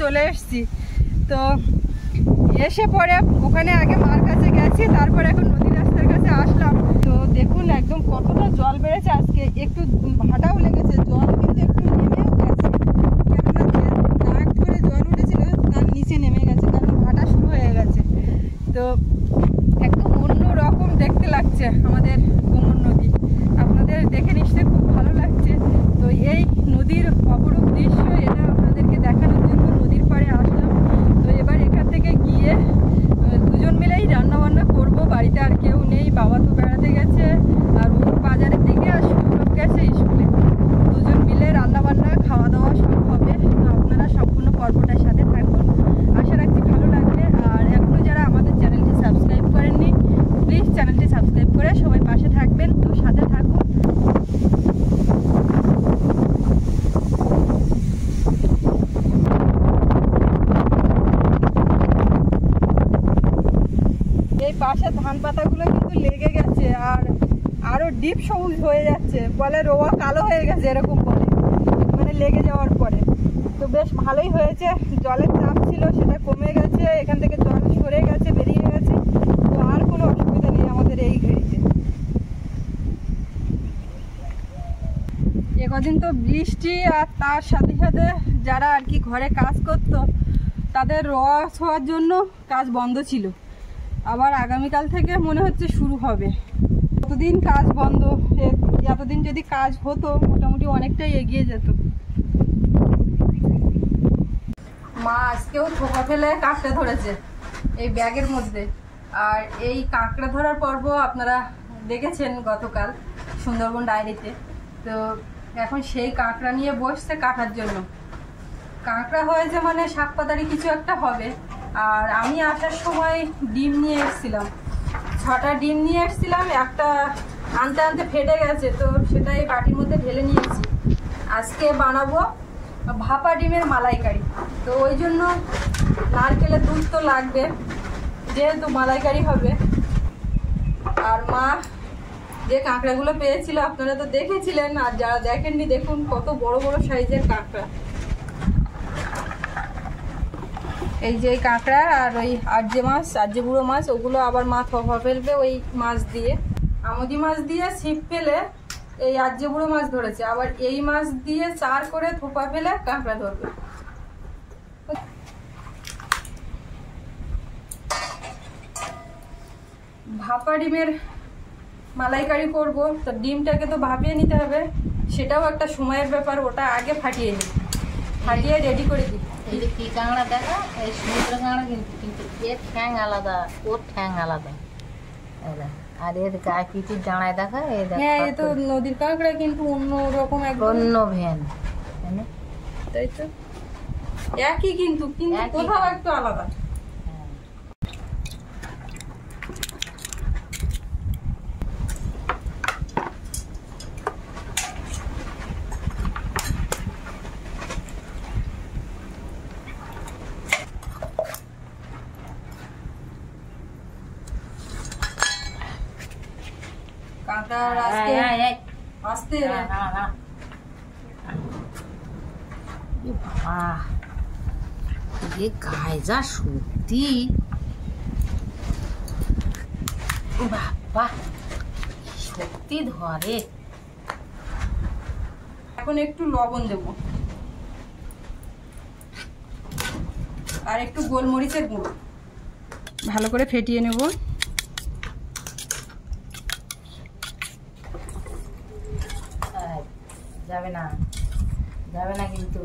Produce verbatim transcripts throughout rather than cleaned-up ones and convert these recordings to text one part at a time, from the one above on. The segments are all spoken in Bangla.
চলে এসেছি। তো এসে পরে ওখানে আগে মার কাছে গেছি, তারপর এখন নদী রাস্তার কাছে আসলাম। তো দেখুন একদম কতটা জল বেড়েছে আজকে, একটু ভাটাও লেগেছে, জল কিন্তু একটু নেমেও গেছে, কেননা নাক ধরে জল উঠেছিল তার নিচে নেমে গেছে, কারণ ভাটা শুরু হয়ে গেছে। তো একদম অন্য রকম দেখতে লাগছে আমাদের কোমর নদী, আপনাদের দেখে নিশ্চয়ই খুব ভালো লাগছে। তো এই নদীর অপরূপ দৃশ্য এটা আপনাদেরকে দেখানোর জন্য নদীর পাড়ে আসলাম। তো এবার এখান থেকে গিয়ে দুজন মিলেই রান্না বান্না করবো, বাড়িতে আর কেউ নেই, বাবা তো বেড়াতে গেছে আর ও বাজারের দিকে আর সৌরভ গেছে স্কুলে। দুজন মিলে রান্না বান্না খাওয়া দাওয়া সব হবে। তো আপনারা সম্পূর্ণ পর্বটার সাথে থাকুন, আশা রাখছি ভালো লাগবে। আর এখনও যারা আমাদের চ্যানেলটি সাবস্ক্রাইব করেননি প্লিজ চ্যানেলটি সাবস্ক্রাইব করে সবাই পাশে থাকবেন। তো সাথে থাকুন। এই পাশে ধান পাতাগুলো কিন্তু লেগে গেছে আর আরো ডিপ সবুজ হয়ে যাচ্ছে, বলে রোয়া কালো হয়ে গেছে এরকম বলে, মানে লেগে যাওয়ার পরে। তো বেশ ভালোই হয়েছে, জলের চাপ ছিল সেটা কমে গেছে, এখান থেকে জল সরে গেছে, বেরিয়ে গেছে। তো আর কোনো অসুবিধা নেই আমাদের এই ঘড়িতে। এ কদিন তো বৃষ্টি আর তার সাথে সাথে যারা আর কি ঘরে কাজ করতো তাদের রোয়া ছোঁয়ার জন্য কাজ বন্ধ ছিল, আবার আগামীকাল থেকে মনে হচ্ছে শুরু হবে। কতদিন কাজ বন্ধ, এতদিন যদি কাজ হতো মোটামুটি অনেকটাই এগিয়ে যেত। মা আজকেও থোকা ফেলে কাঁকড়া ধরেছে এই ব্যাগের মধ্যে। আর এই কাঁকড়া ধরার পর্ব আপনারা দেখেছেন গতকাল সুন্দরবন ডায়েরিতে। তো এখন সেই কাঁকড়া নিয়ে বসছে কাটার জন্য। কাঁকড়া হয়েছে মানে শাক পাতারি কিছু একটা হবে। আর আমি আসার সময় ডিম নিয়ে এসেছিলাম, ছটা ডিম নিয়ে এসেছিলাম, একটা আনতে আনতে ফেটে গেছে, তো সেটাই বাটির মধ্যে ঢেলে নিয়েছি। আজকে বানাবো ভাপা ডিমের মালাইকারি। তো ওই জন্য নারকেলের দুধ তো লাগবে যেহেতু মালাইকারি হবে। আর মা যে কাঁকড়াগুলো পেয়েছিল আপনারা তো দেখেছিলেন, আর যারা দেখেননি দেখুন কত বড় বড় সাইজের কাঁকড়া। এই যে কাঁকড়া আর ওই আরজে মাছ, আরজে বুড়ো মাছ, ওগুলো আবার মা থোপা ফেলবে ওই মাছ দিয়ে। আমদি মাছ দিয়ে ছিপ ফেলে এই আরজে বুড়ো মাছ ধরেছে, আবার এই মাছ দিয়ে চার করে থোপা ফেলে কাঁকড়া ধরবে। ভাপা ডিমের মালাইকারি করব, তো ডিমটাকে তো ভাপিয়ে নিতে হবে, সেটাও একটা সময়ের ব্যাপার। ওটা আগে ফাটিয়ে নিই, ফাটিয়ে রেডি করে দিই। এই যে কি কাঁকড়া দেখা, এই সমুদ্র কাঁকড়া কিন্তু কিন্তু এর ঠ্যাং আলাদা, ওর ঠ্যাং আলাদা, আর এর গায়ে পিঠির ডাঁড়ায় দেখা। হ্যাঁ, এ তো নদীর কাঁকড়া কিন্তু অন্য রকম, অন্য ভ্যান, তাই তো একই কিন্তু কিন্তু কোথাও একটু আলাদা। আস্তে গায়ে যা সত্যি, বাবা সত্যি ধরে। এখন একটু লবণ দেবো আর একটু গোলমরিচের গুঁড়ো, ভালো করে ফেটিয়ে নেব। যাবে না, যাবে না কিন্তু।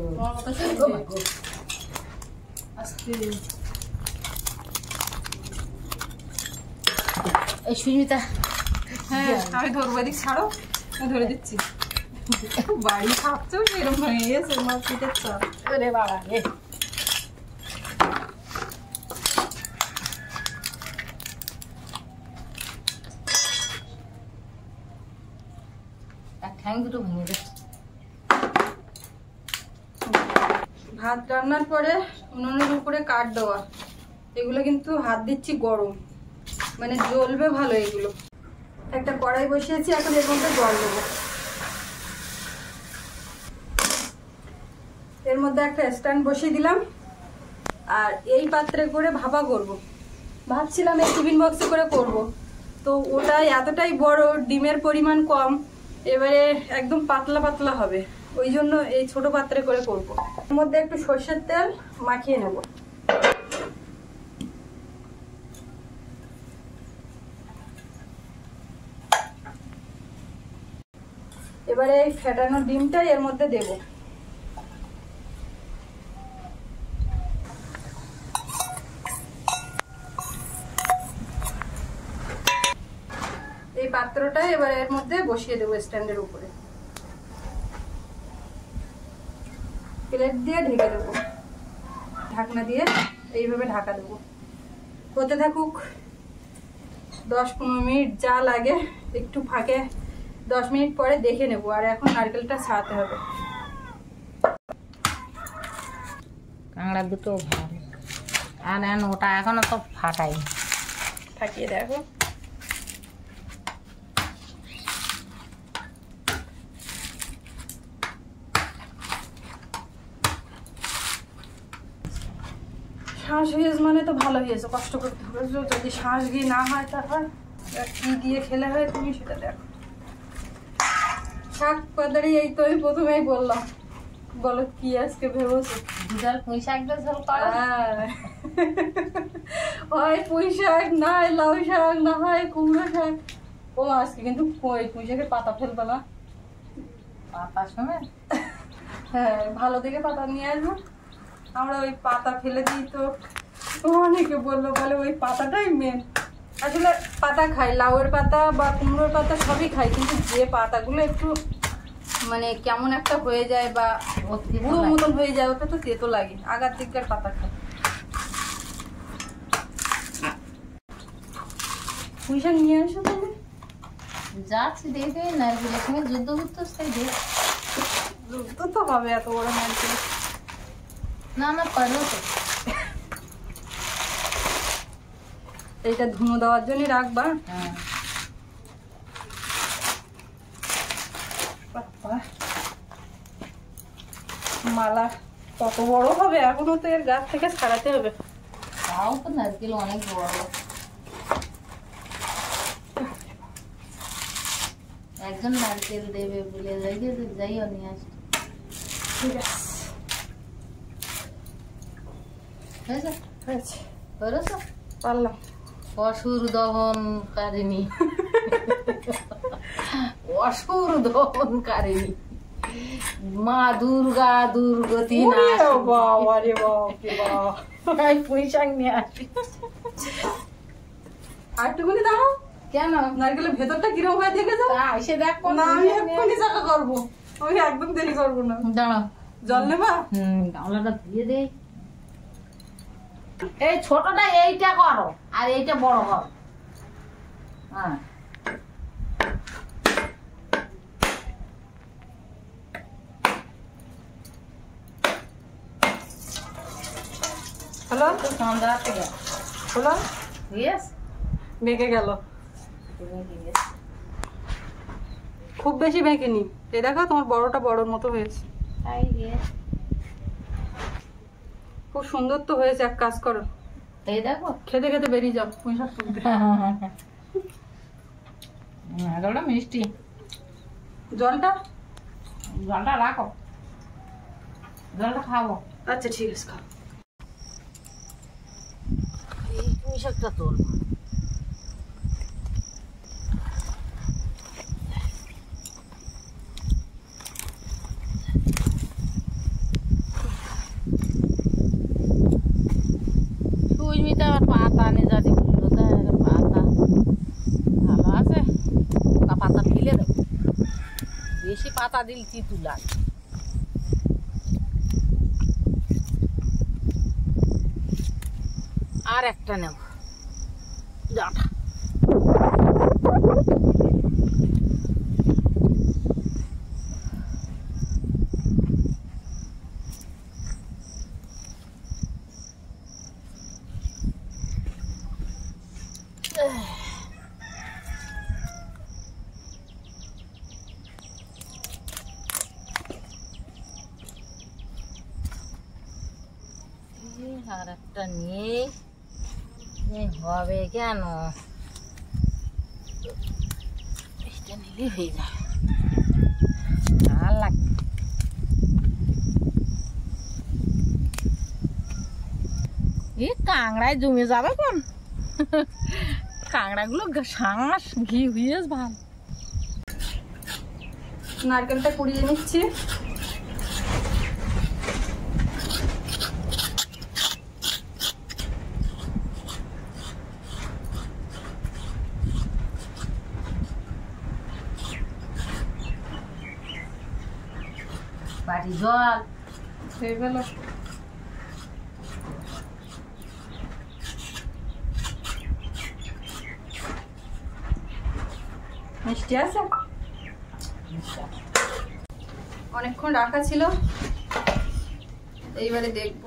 এই সুস্মিতা, হ্যাঁ আমি ধরবো, এদিক ছাড়ো, ধরে দিচ্ছি। বাড়ি খাচ্ছ সেরকম হয়ে গেছে মাছ পিঠের চাপ। রে বাবা রে, ঠ্যাং দুটো ভেঙে যাচ্ছে। ভাত রান্নার পরে উনুনের উপরে কাঠ দেওয়া, এগুলো কিন্তু হাত দিচ্ছি গরম, মানে জ্বলবে ভালো এগুলো। একটা কড়াই বসিয়েছি, এখন এর মধ্যে জল দেবো। এর মধ্যে একটা স্ট্যান্ড বসিয়ে দিলাম, আর এই পাত্রে করে ভাপা করব। ভাবছিলাম এই টিফিন বক্সে করে করব, তো ওটা এতটাই বড়, ডিমের পরিমাণ কম, এবারে একদম পাতলা পাতলা হবে, ওই জন্য এই ছোট পাত্রে করে করব। এর মধ্যে একটু সরষের তেল মাখিয়ে নেব। এবারে এই ফেটানো ডিমটা এর মধ্যে দেব। এই পাত্রটা এবার এর মধ্যে বসিয়ে দেবো স্ট্যান্ডের উপরে, প্লেট দিয়ে ঢেকে দেবো, ঢাকনা দিয়ে এইভাবে ঢাকা দেবো। হতে থাকুক দশ পনেরো মিনিট, যা লাগে একটু ফাঁকে দশ মিনিট পরে দেখে নেব। আর এখন নারকেলটা ছাড়াতে হবে। কাঁকড়া দুটো ভালো, আর এখন ওটা এখনো তো ফাটাই, ফাটিয়ে দেখো। শ্বাস হয়েছে মানে তো ভালো হয়েছে, কষ্ট করতে হবে। যদি শ্বাস ঘি না হয় তাহলে কি দিয়ে খেলে হয় তুমি সেটা দেখো। শাক পাতারি এই তো আমি প্রথমেই বললাম, বলো কি আজকে ভেবেছো? দুধার পুঁই শাক দিয়ে ঝোল করা, হয় পুঁই শাক, না হয় লাউ শাক, না হয় কুমড়ো শাক। ও আজকে কিন্তু পুঁই শাকের পাতা ফেলবে না, পাতা শুনে। হ্যাঁ ভালো দেখে পাতা নিয়ে আসবো। আমরা ওই পাতা ফেলে দিই, তো অনেকে বললো বলে ওই পাতাটাই মেন। আসলে পাতা খাই, লাউয়ের পাতা বা কুমড়োর পাতা সবই খাই, কিন্তু যে পাতাগুলো একটু মানে কেমন একটা হয়ে যায় বা বুড়ো মতন হয়ে যায়, ওটা তো তেতো লাগে। আগার দিককার পাতা খাই। পুঁই শাক নিয়ে আসো তুমি। যাচ্ছি দেখে নারকেলের সঙ্গে যুদ্ধ করতে সেই দেখ, তো তো হবে এত বড় নারকেল। না না পারলো তো। এইটা ধুনো দেওয়ার জন্য রাখবা। হ্যাঁ মালা কত বড় হবে, এখনো তো এর গাছ থেকে ছাড়াতে হবে। তাও তো নারকেল অনেক বড়, একজন নারকেল দেবে বলে যাইও যাইও নিয়ে আসি। ঠিক আছে, হয়েছে হয়েছে, করেছো? পারলাম। অসুর দহনকারিণী, অসুর দহনকারিণী মা দুর্গা দুর্গতি পুঁই শাক নিয়ে আসি। আর একটুখানি দাঁড়াও। কেন? নারকেলের ভেতরটা কিরকম হয় দেখে যাও। এসে দেখ না আমি এক্ষুনি চাকা করবো, আমি একদম দেরি করবো না। দাঁড়াও, জল নেবা? হম গামলাটা ধুয়ে দে। এই ছোটটা এইটা করো আর এইটা বড় করো। হ্যাঁ হ্যালো, তো সন্ধ্যা থেকে হলো, ইয়েস বেঁকে গেল। খুব বেশি বেঁকেনি, এই দেখো তোমার বড়টা বড়র মতো হয়েছে। তাই ইয়েস খুব সুন্দর তো হয়েছে। এক কাজ করো, এই দেখো খেতে খেতে বেরিয়ে যাও পুঁই শাক তুলতে। নারকেলটা মিষ্টি, জলটা জলটা রাখো, জলটা খাবো। আচ্ছা ঠিক আছে, খাও। এই পুঁই শাকটা তুলবো। সুস্মিতা আবার পাতা নিয়ে যাচ্ছে, পাতা ভালো আছে, পাতা ফেলে দেবো, বেশি পাতা দিল চিতু লাগে। আর একটা নেব ডাঁটা। আর এই এই হবে কেন? এটা নিলে হয়ে যায়। আর লাগবে এই কাঁকড়ায় জমে যাবে কোন? কাঁকড়াগুলো শাঁস ঘি হয়ে ভালো। নারকেলটা কুড়িয়ে নিচ্ছি। বাড়ি জল হয়ে গেল। মিষ্টি আছে, অনেকক্ষণ রাখা ছিল, এইবারে দেখবো।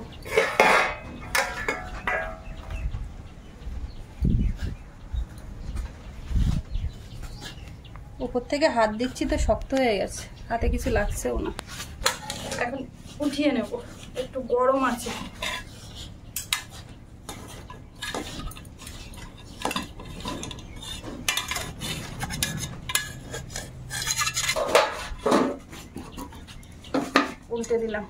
উপর থেকে হাত দিচ্ছি তো শক্ত হয়ে গেছে, হাতে কিছু লাগছেও না। এখন উঠিয়ে নেব, একটু গরম আছে। উল্টে দিলাম।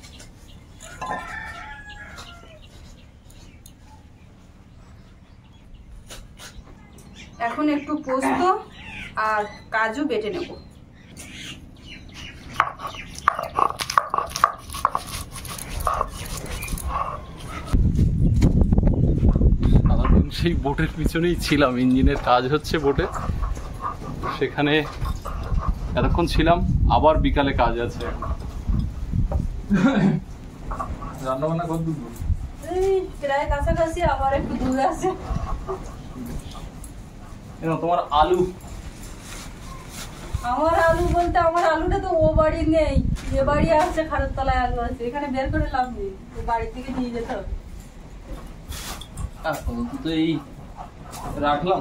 এখন একটু পোস্ত আর কাজু বেটে নেব। সারাদিন সেই বোটের পিছনেই ছিলাম, ইঞ্জিনের কাজ হচ্ছে বোটে, সেখানে এতক্ষণ ছিলাম, আবার বিকালে কাজ আছে। রান্না বান্না কত দূর? এই প্রায় কাছাকাছি, আবার একটু দূরে আছে। তোমার আলু? আমার আলু বলতে আমার আলুটা তো ও বাড়ি নেই, এ বাড়ি আছে, খাটের তলায় আলু আছে, এখানে বের করে লাভ নেই, বাড়ি থেকে নিয়ে যেতে হবে। তো এই রাখলাম।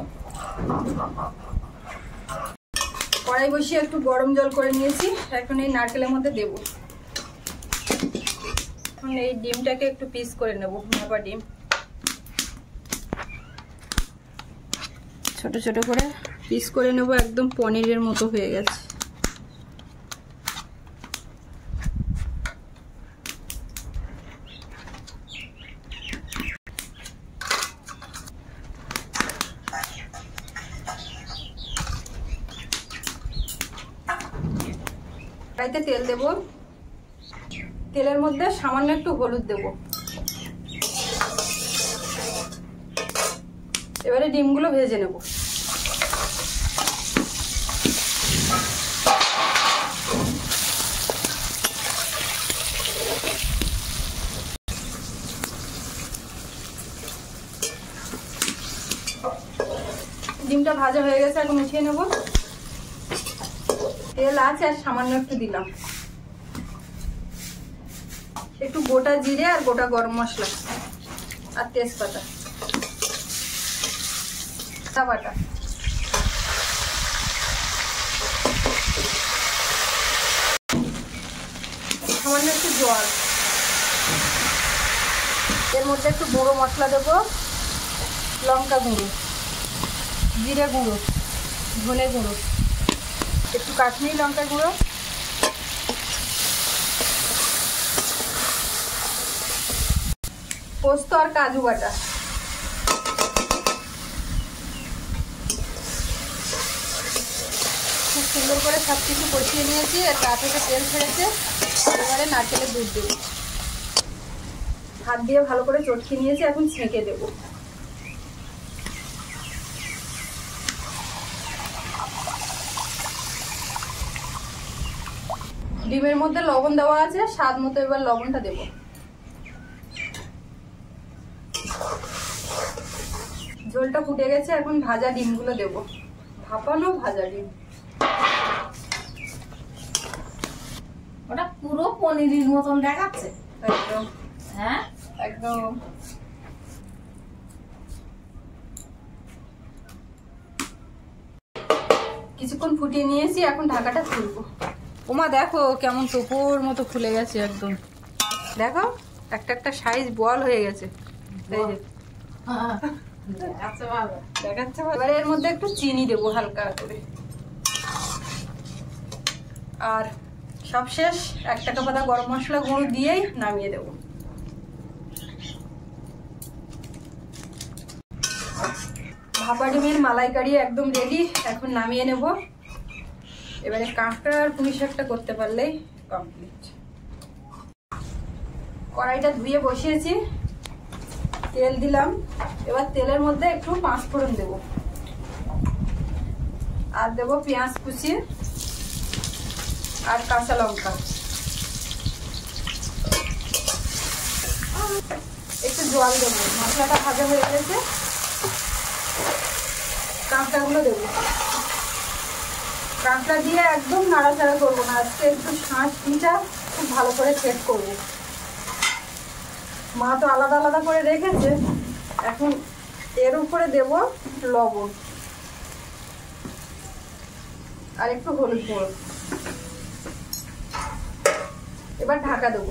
কড়াই বসিয়ে একটু গরম জল করে নিয়েছি, এখন এই নারকেলের মধ্যে দেব। এখন এই ডিমটাকে একটু পিস করে নেব, ভাপা ডিম ছোট ছোট করে পিস করে নেব, একদম পনিরের মতো হয়ে গেছে। কড়াইতে তেল দেব, তেলের মধ্যে সামান্য একটু হলুদ দেব। এবারে ডিমগুলো ভেজে নেব। ডিমটা ভাজা হয়ে গেছে, এখন উঠিয়ে নেব। তেল আছে আর সামান্য একটু দিলাম, একটু গোটা জিরে আর গোটা গরম মশলা আর তেজপাতা বাটা। সামান্য একটু জল, এর মধ্যে একটু গুঁড়ো মশলা দেবো, লঙ্কা গুঁড়ো, জিরে গুঁড়ো, ধনে গুঁড়ো, একটু কাশ্মীরি লঙ্কা গুঁড়ো, পোস্ত আর কাজু বাটা। খুব সুন্দর করে সব কিছু কষিয়ে নিয়েছি, আর গা থেকে তেল ছেড়েছে। এবারে নারকেলের দুধ দেব, হাত দিয়ে ভালো করে চটকে নিয়েছি, এখন ছেঁকে দেব। ডিমের মধ্যে লবণ দেওয়া আছে, স্বাদ মতো এবার লবণটা দেব। ঝোলটা ফুটে গেছে, এখন ভাজা ডিমগুলো দেব, ভাপানো ভাজা ডিম। ওটা পুরো পনিরের মতন দেখাচ্ছে একদম, হ্যাঁ একদম। কিছুক্ষণ ফুটিয়ে নিয়েছি, এখন ঢাকাটা খুলবো। ওমা দেখো কেমন টোপর মতো ফুলে গেছে একদম, দেখো একটা একটা সাইজ বল হয়ে গেছে। আচ্ছা ভালো দেখাচ্ছে ভালো। এবারে এর মধ্যে একটু চিনি দেবো হালকা করে, আর সবশেষ এক টাকা পাতা গরম মশলা গুঁড়ো দিয়েই নামিয়ে দেবো। ভাপা ডিমের মালাইকারি একদম রেডি, এখন নামিয়ে নেব। এবারে কাঁকড়া আর পুঁই শাকটা করতে পারলেই কমপ্লিট। কড়াইটা ধুয়ে বসিয়েছি, তেল দিলাম। এবার তেলের মধ্যে একটু পাঁচ ফোড়ন দেব, আর দেব পেঁয়াজ কুচি আর কাঁচা লঙ্কা। একটু জল দেবো, মশলাটা ভাজা হয়ে গেছে। কাঁকড়াগুলো দেবো, কাঁকড়া দিয়ে একদম নাড়াচাড়া করবো না, আজকে একটু শাঁসটা খুব ভালো করে চেক করবো। মা তো আলাদা আলাদা করে রেখেছে, এখন এর উপরে দেব লবণ আর একটু হলুদ গুঁড়ো। এবার ঢাকা দেবো।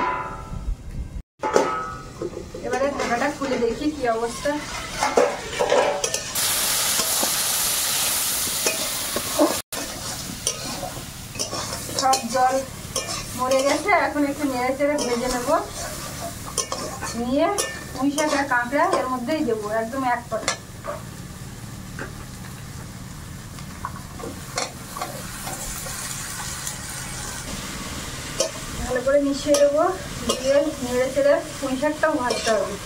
এবারে ঢাকাটা খুলে দেখি কি অবস্থা। সব জল মরে গেছে, এখন একটু নেড়ে চেড়ে ভেজে নেব। নিয়ে পুঁই শাক আর কাঁকড়া এর মধ্যেই দেবো, একদম এক পাতা। ভালো করে মিশিয়ে দেবো, দিয়ে নেড়ে চেড়ে পুঁই শাকটাও ভাজতে হবে।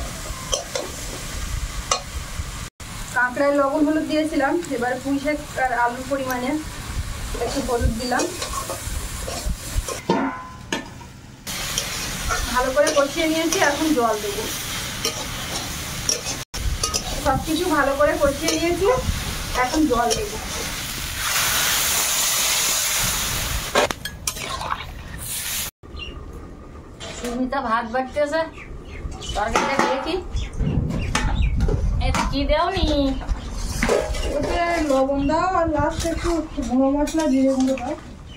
কাঁকড়ায় লবণ হলুদ দিয়েছিলাম, এবার পুঁই শাক আর আলুর পরিমাণে একটু হলুদ দিলাম। ভালো করে কষিয়ে নিয়েছি, এখন জল দেবো। সবকিছু ভালো করে কষিয়ে নিয়েছি, এখন জল দেবো। সুমিতা ভাত বাড়তেছে, তরকারিটা দেখি। এটা কি দেওনি? ওতে লবণ দাও আর লাস্টে একটু গুঁড়ো মশলা জিরে গুঁড়ো দাও।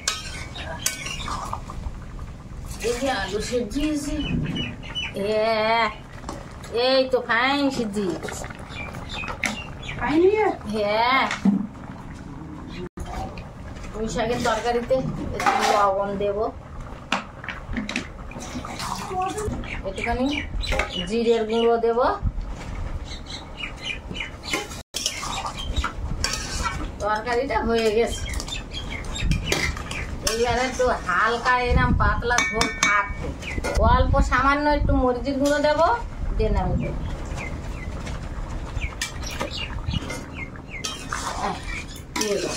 এই যে আলু সিদ্ধি, এই তো ফাইন সিদ্ধি। খাইনি? হ্যাঁ, পুঁই শাকের তরকারিতে একটু লবণ দেব, একটুখানি জিরের গুঁড়ো দেব, তরকারিটা হয়ে গেছে। এইবার একটু হালকা এরম পাতলা ঝোল থাকবে, অল্প সামান্য একটু মরিচের গুঁড়ো দেবো, দিয়ে নামিয়ে দেবো। দিয়ে দেবো।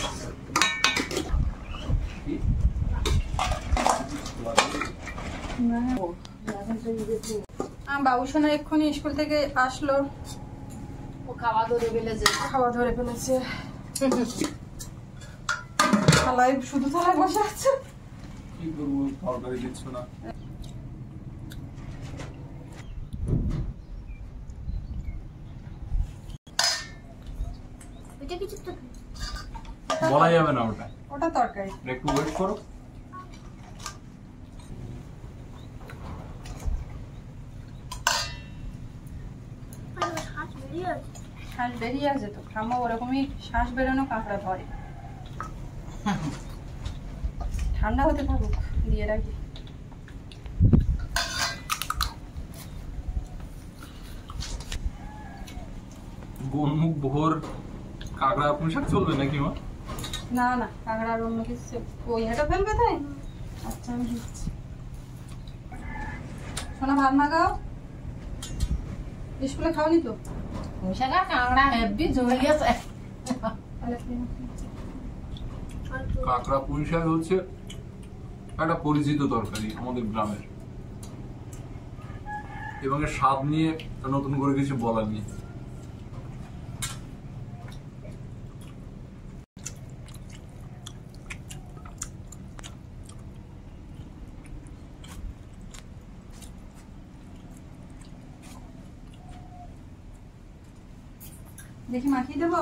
বাবু সোনা এক্ষুনি স্কুল থেকে আসলো, ও খাওয়া ধরে ফেলেছে। খাওয়া ধরে ফেলেছে। থালায় শুধু থালায় বসে আছে। কি করবো, তরকারি দিচ্ছ না। বলা যাবে না ওটা, ওটা তরকারি। একটু ওয়েট করো। শ্বাস বেরিয়ে আছে তো, ঠাম্মা ওরকমই শ্বাস বেরোনো কাঁকড়া ধরে। ঠান্ডা হতে থাকুক, দিয়ে রাখি। গোলমুখ ভোর কাঁকড়া পুঁই শাক চলবে নাকি মা? না না, কাঁকড়ার অন্য কিছু ওই এটা ফেলবে তাই? আচ্ছা আমি দিচ্ছি। সোনা ভাত মাখাও, স্কুলে খাওনি তো? পুঁই শাক আর কাঁকড়া হেব্বি জমে গেছে। কাঁকড়া পুঁই শাক হচ্ছে একটা পরিচিত তরকারি আমাদের গ্রামের, এবং এর স্বাদ নিয়ে নতুন করে কিছু বলার নেই। দেখি মাখিয়ে দেবো।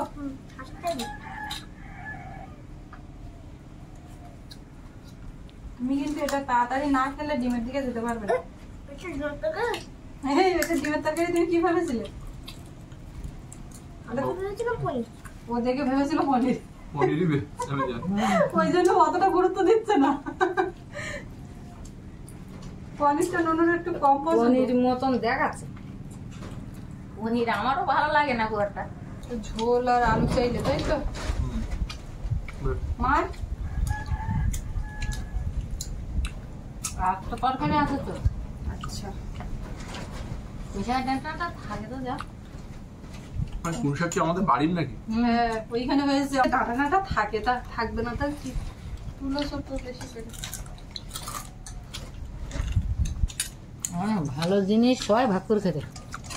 তুমি কিন্তু এটা তাড়াতাড়ি না খেলে ডিমের দিকে যেতে পারবে না। এই এটা ডিমের তরকারি তুমি কি ভেবেছিলে? ও দেখে ভেবেছিল পনির, পনিরই বে আমি জানি। ওই জন্য অতটা গুরুত্ব দিচ্ছে না। পনিরটা নুনের একটু কম পছন্দ। পনির মতন দেখাচ্ছে। পনির আমারও ভালো লাগে না খুব একটা। ঝোল আর আলু চাইলে তাই তো মার। আর তো তরকারি আছে তো। আচ্ছা পুঁইশাক ডাঁটাটা থাকে তো যা। মানে পুঁই শাক কি আমাদের বাড়ির নাকি? হ্যাঁ ওইখানে হয়েছে ডাঁটা ডাঁটা থাকে, তা থাকবে না তার কি? তুলো সব তো বেশি করে। হ্যাঁ ভালো জিনিস সবাই ভাগ করে খেতে।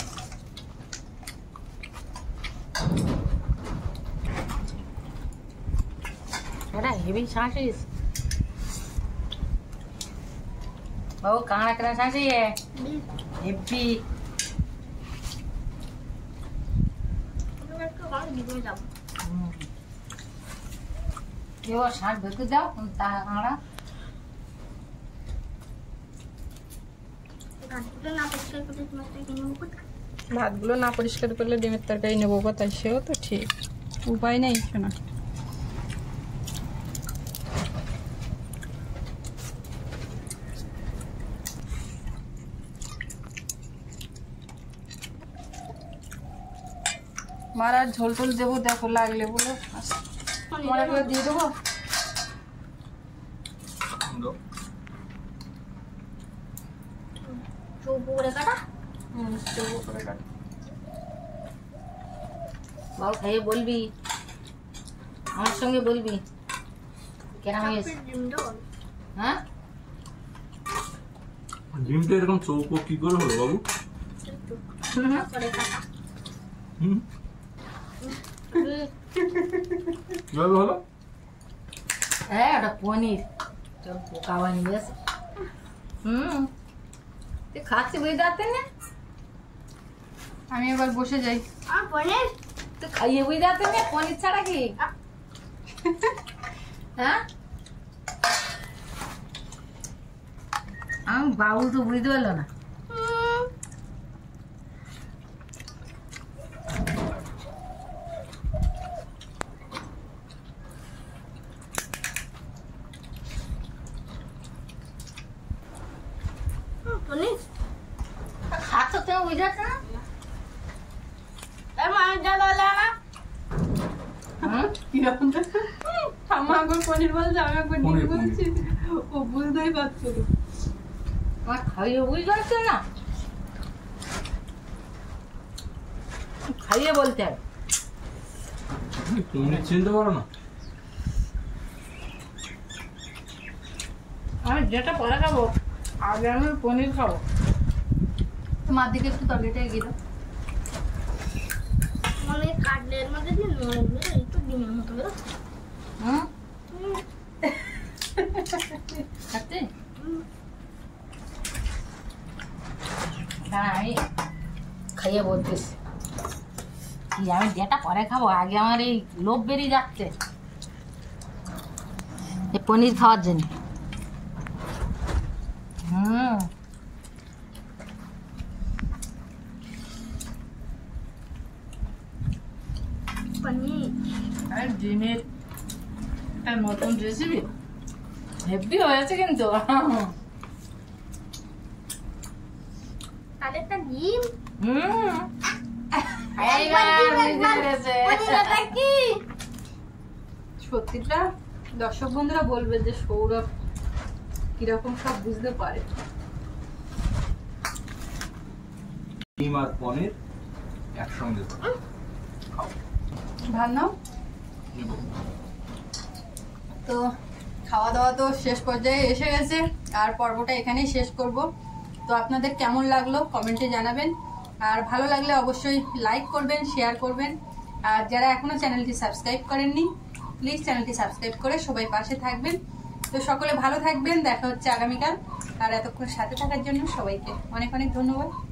এটা হেভি শাঁসিস বাবু, কাঁকড়া কেনা শাঁসি হেভি। এবার শাঁস ভেতর দাও তা কাঁকড়া। ভাতগুলো না পরিষ্কার করলে ডিমের তরকারি নেবো কোথায়? সেও তো ঠিক, উপায় নেই শোনা। মার আর ঝোল টোল দেবো, দেখো লাগলে বলো, তোমার এগুলো দিয়ে দেবো। হুম চৌকো করে কাটো। বাবু খাইয়ে বলবি, আমার সঙ্গে বলবি কেন হয়েছে। হ্যাঁ ডিমটা এরকম চৌকো কি করে হলো বাবু? হুম কিভাবে হলো? হ্যাঁ ওটা পনির চল পোকা বানিয়ে গেছে। হুম তুই খাচ্ছি বুঝতে পারতেন না? আমি এবার বসে যাই। তুই খাইয়ে বুঝতে পারতেন না পনির ছাড়া কি? হ্যাঁ আমি বাবু তো বুঝতে পারলো না। খাচ্ছ তুমি বুঝতে পারছো না? কিরকম ঠাম্মা একবার পনির বলছে, আমি একবার ডিম পনির, বলছি, ও বুঝতেই পারছিল। আমার খাইয়ে বুঝতে পারছো না? খাইয়ে বলতে হবে। পনির চিনতে পারো না? আমি যেটা পরে খাবো আগে আমি পনির খাবো। মার দিকে একটু তরকারিটা এগিয়ে দাও। হুম খাচ্ছি দাঁড়া আমি খাইয়ে বলতেছি কি আমি যেটা পরে খাবো আগে আমার এই লোভ বেরিয়ে যাচ্ছে এই পনির খাওয়ার জন্য। হুম আর ডিমের একটা নতুন রেসিপি হেভি হয়েছে কিন্তু। হুম সত্যিটা দর্শক বন্ধুরা বলবে যে সৌরভ কিরকম সব বুঝতে পারে। ডিম আর পনির একসঙ্গে ভাত নাও। তো খাওয়া দাওয়া তো শেষ পর্যায়ে এসে গেছে, আর পর্বটা এখানেই শেষ করব। তো আপনাদের কেমন লাগলো কমেন্টে জানাবেন, আর ভালো লাগলে অবশ্যই লাইক করবেন, শেয়ার করবেন, আর যারা এখনো চ্যানেলটি সাবস্ক্রাইব করেননি প্লিজ চ্যানেলটি সাবস্ক্রাইব করে সবাই পাশে থাকবেন। তো সকলে ভালো থাকবেন, দেখা হচ্ছে আগামীকাল। আর এতক্ষণ সাথে থাকার জন্য সবাইকে অনেক অনেক ধন্যবাদ।